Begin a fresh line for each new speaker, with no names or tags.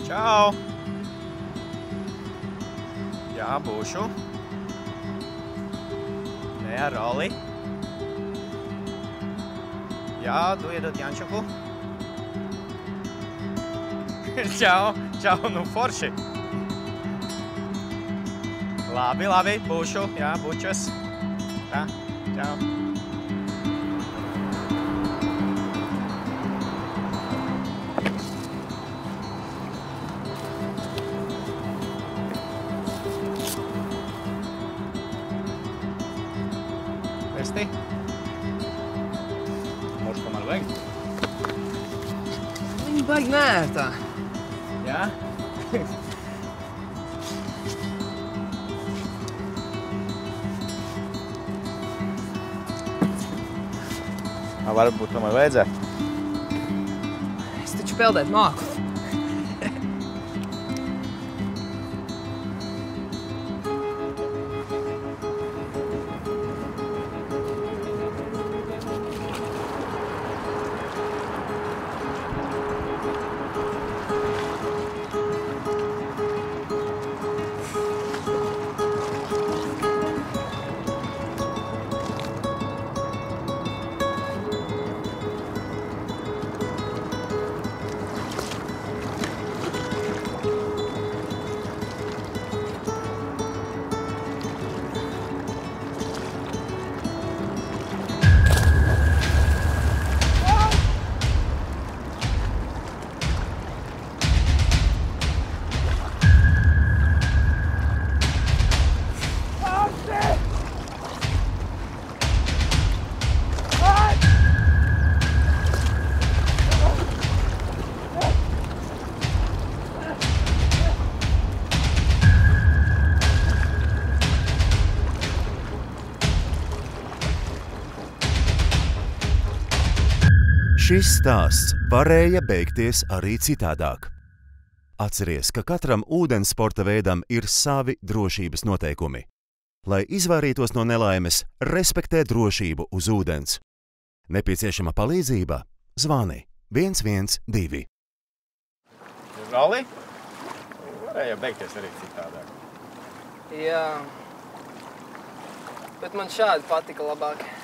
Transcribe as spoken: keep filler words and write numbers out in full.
Čau! Jā, būšu. Nē, ar roli. Jā, tu iedod Jančuku. Čau, čau, nu forši. Labi, labi, būšu, jā, bučos. Tā, čau. Vesti? Možda, ko man vajag?
Viņa baigi nērtā.
Jā? Varbūt tomēr vajadzētu.
Es taču peldēt māku.
Šis stāsts varēja beigties arī citādāk. Atceries, ka katram ūdens sporta veidam ir savi drošības noteikumi. Lai izvairītos no nelaimes, respektē drošību uz ūdens. Nepieciešama palīdzība? Zvani viens viens divi.
Roli? Varēja beigties arī citādāk.
Jā. Bet man šādi patika labāk.